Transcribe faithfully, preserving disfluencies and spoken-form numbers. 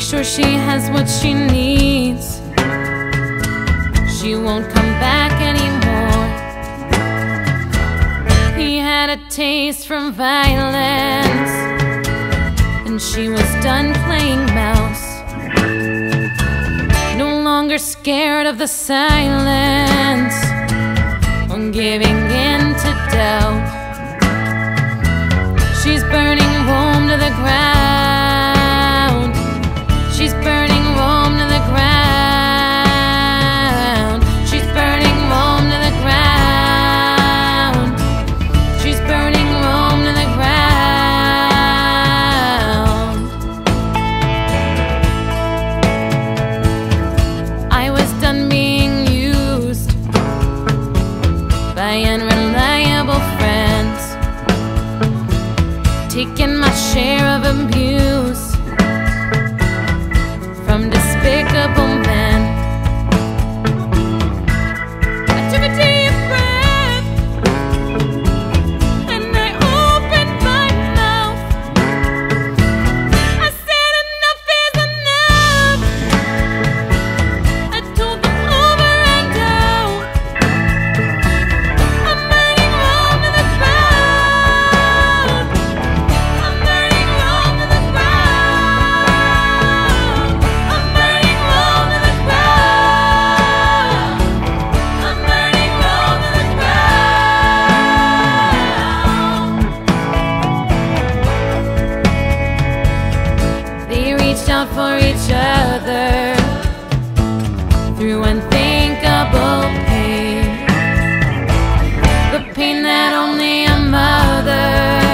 sure she has what she needs. She won't come back anymore. He had a taste for violence, and she was done playing mouse. No longer scared of the silence or giving in to doubt. She's burning Rome to the ground. She's burning Rome to the ground. She's burning Rome to the ground. She's burning Rome to the ground. I was done being used by unreliable friends, taking my share of abuse from despicable men. I took a deep breath and I opened my mouth. I said enough is enough. I told them over and out. I'm burning Rome to the ground. I'm burning Rome to the ground. I'm burning Rome to the ground. I'm burning Rome to the ground. They reached out for each other through unthinkable pain, the pain that only a mother